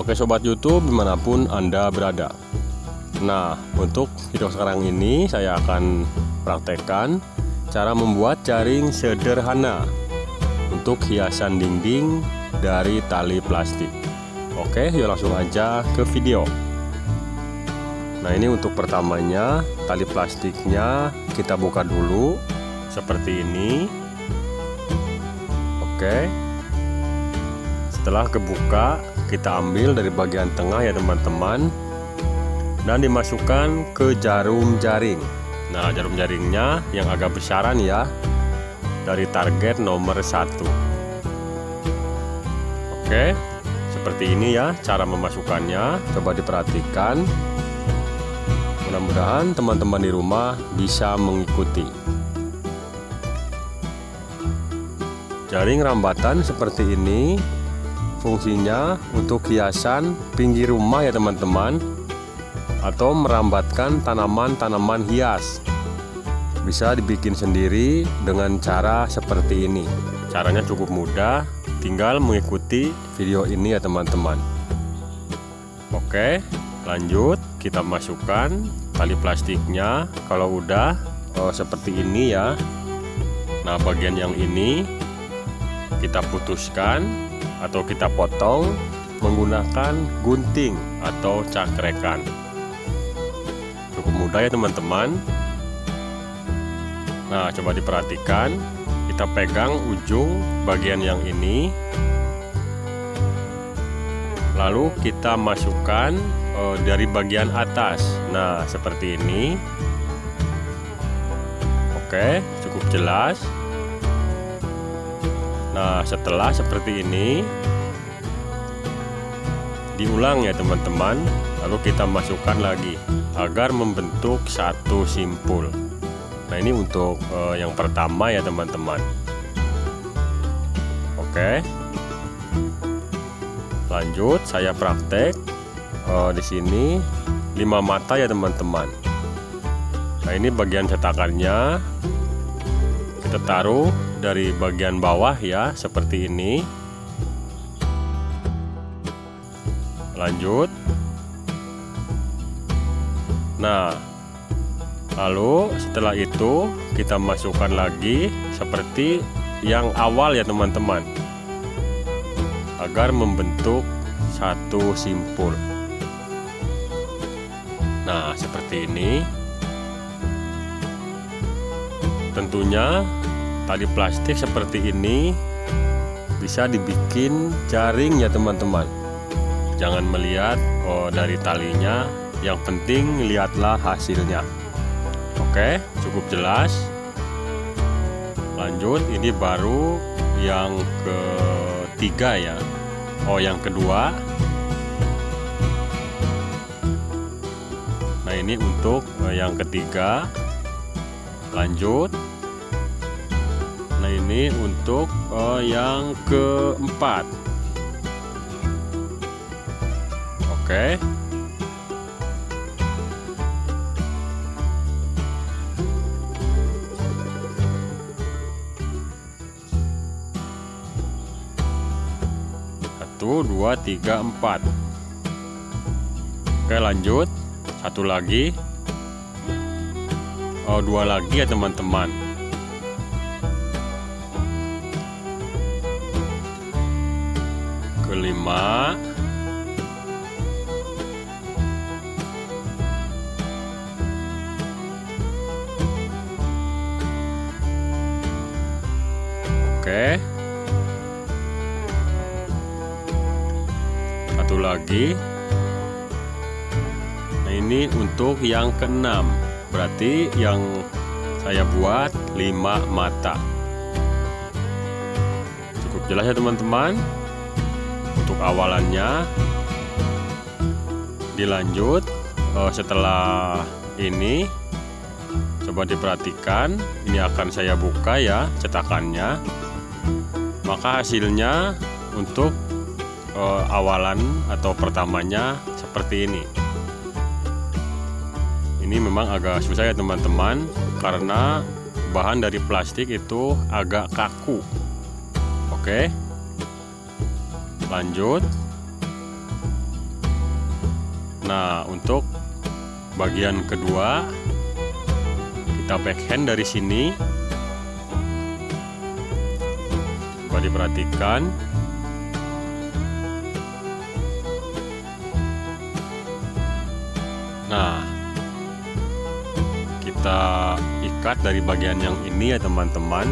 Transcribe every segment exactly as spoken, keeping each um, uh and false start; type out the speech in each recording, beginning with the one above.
Oke sobat YouTube dimanapun Anda berada. Nah, untuk video sekarang ini saya akan praktekkan cara membuat jaring sederhana untuk hiasan dinding dari tali plastik. Oke, yuk langsung aja ke video. Nah, ini untuk pertamanya tali plastiknya kita buka dulu seperti ini. Oke, setelah kebuka kita ambil dari bagian tengah ya teman-teman, dan dimasukkan ke jarum jaring. Nah, jarum jaringnya yang agak besaran ya, dari target nomor satu. Oke, seperti ini ya cara memasukkannya. Coba diperhatikan. Mudah-mudahan teman-teman di rumah bisa mengikuti. Jaring rambatan seperti ini fungsinya untuk hiasan pinggir rumah ya teman-teman, atau merambatkan tanaman-tanaman hias. Bisa dibikin sendiri dengan cara seperti ini. Caranya cukup mudah, tinggal mengikuti video ini ya teman-teman. Oke, lanjut kita masukkan tali plastiknya. Kalau udah oh, seperti ini ya. Nah, bagian yang ini kita putuskan atau kita potong menggunakan gunting atau cakrekan. Cukup mudah ya teman-teman. Nah, coba diperhatikan, kita pegang ujung bagian yang ini, lalu kita masukkan uh, dari bagian atas. Nah, seperti ini. Oke, cukup jelas. Nah, setelah seperti ini diulang ya teman-teman, lalu kita masukkan lagi agar membentuk satu simpul. Nah, ini untuk uh, yang pertama ya teman-teman. Oke, lanjut saya praktek uh, di sini lima mata ya teman-teman. Nah, ini bagian cetakannya kita taruh dari bagian bawah ya, seperti ini. Lanjut. Nah, lalu setelah itu kita masukkan lagi seperti yang awal ya teman-teman, agar membentuk satu simpul. Nah, seperti ini. Tentunya tali plastik seperti ini bisa dibikin jaring ya teman-teman. Jangan melihat oh, dari talinya, yang penting lihatlah hasilnya. Oke, cukup jelas. Lanjut, ini baru yang ketiga ya. Oh, yang kedua. Nah, ini untuk yang ketiga. Lanjut. Nah, ini untuk uh, yang keempat. Oke. Satu, dua, tiga, empat. Oke, lanjut. Satu lagi. Oh, dua lagi ya teman-teman. Kelima. Oke. Satu lagi. Nah, ini untuk yang keenam. Berarti yang saya buat lima mata. Cukup jelas ya teman-teman. Untuk awalannya dilanjut uh, setelah ini. Coba diperhatikan, ini akan saya buka ya cetakannya. Maka hasilnya untuk uh, awalan atau pertamanya seperti ini. Ini memang agak susah ya teman-teman, karena bahan dari plastik itu agak kaku. Oke, lanjut. Nah, untuk bagian kedua kita backhand dari sini. Coba diperhatikan. Nah, kita ikat dari bagian yang ini ya teman-teman,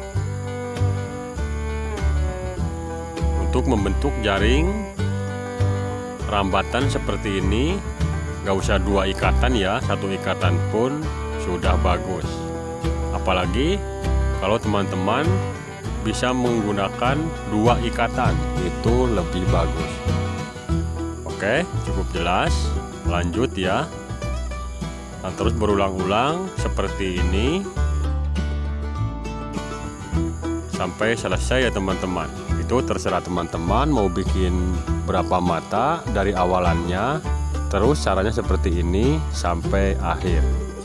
untuk membentuk jaring rambatan seperti ini. Gak usah dua ikatan ya, satu ikatan pun sudah bagus. Apalagi kalau teman-teman bisa menggunakan dua ikatan, itu lebih bagus. Oke, cukup jelas. Lanjut ya. Nah, terus berulang-ulang seperti ini sampai selesai ya teman-teman. Itu terserah teman-teman mau bikin berapa mata dari awalannya, terus caranya seperti ini sampai akhir.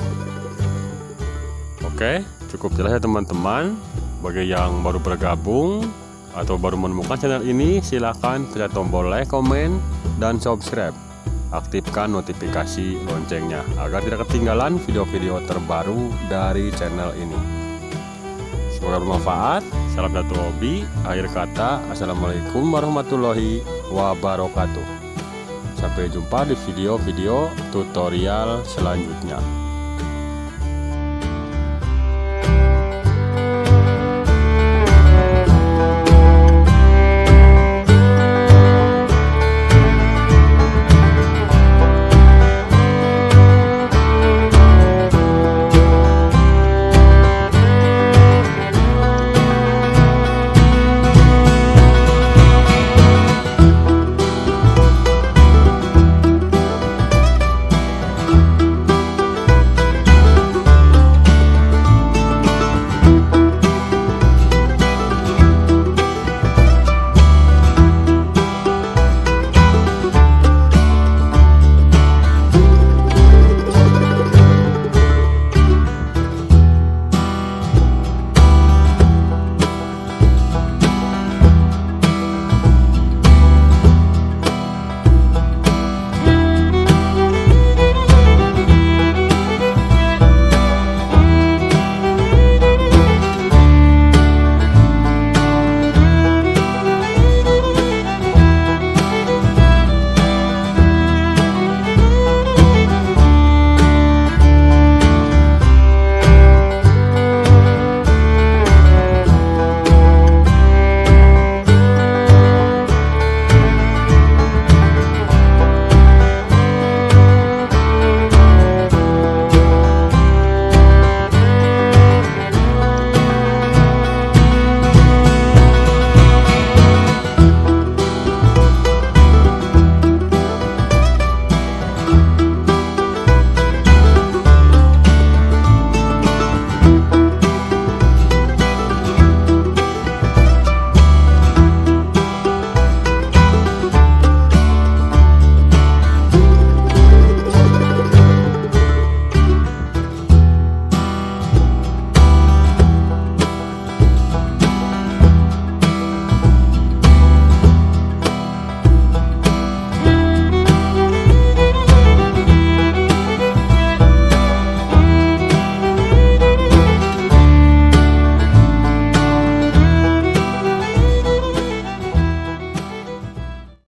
Oke, cukup jelas ya teman-teman. Bagi yang baru bergabung atau baru menemukan channel ini, silahkan pencet tombol like, komen, dan subscribe. Aktifkan notifikasi loncengnya agar tidak ketinggalan video-video terbaru dari channel ini. Semoga bermanfaat. Salam satu hobi. Akhir kata, assalamualaikum warahmatullahi wabarakatuh. Sampai jumpa di video-video tutorial selanjutnya.